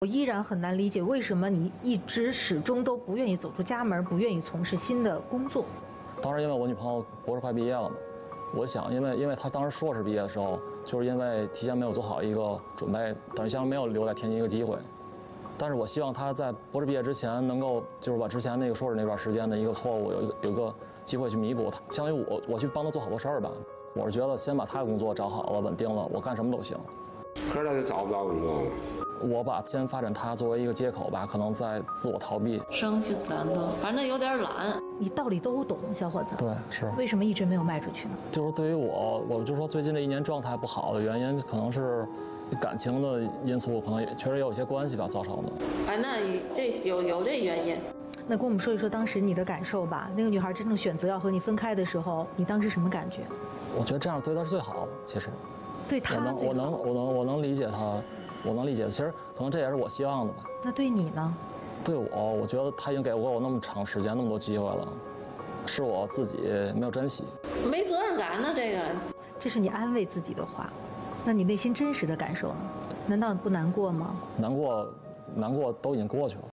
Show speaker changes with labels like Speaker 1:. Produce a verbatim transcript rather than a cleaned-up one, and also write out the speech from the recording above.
Speaker 1: 我依然很难理解，为什么你一直始终都不愿意走出家门，不愿意从事新的工作。
Speaker 2: 当时因为我女朋友博士快毕业了嘛，我想，因为因为她当时硕士毕业的时候，就是因为提前没有做好一个准备，等于相当于没有留在天津一个机会。但是我希望她在博士毕业之前，能够就是把之前那个硕士那段时间的一个错误有一个有一个机会去弥补。相当于我我去帮她做好多事儿吧。我是觉得先把她的工作找好了、稳定了，我干什么都行。
Speaker 3: 可是她就找不着工作。
Speaker 2: 我把先发展它作为一个借口吧，可能在自我逃避，
Speaker 4: 生性懒惰，反正有点懒。
Speaker 1: 你道理都懂，小伙子。
Speaker 2: 对，是。
Speaker 1: 为什么一直没有迈出去呢？
Speaker 2: 就是对于我，我就说最近这一年状态不好的原因，可能是感情的因素，可能也确实也有一些关系吧造成的。
Speaker 4: 哎，那这有有这原因。
Speaker 1: 那跟我们说一说当时你的感受吧。那个女孩真正选择要和你分开的时候，你当时什么感觉？
Speaker 2: 我觉得这样对她是最好的，其实。
Speaker 1: 对她
Speaker 2: 我能，我能，我能，我能理解她。我能理解，其实可能这也是我希望的吧。
Speaker 1: 那对你呢？
Speaker 2: 对我，我觉得他已经给过我那么长时间、那么多机会了，是我自己没有珍惜，
Speaker 4: 没责任感呢。这个，
Speaker 1: 这是你安慰自己的话，那你内心真实的感受呢？难道不难过吗？
Speaker 2: 难过，难过都已经过去了。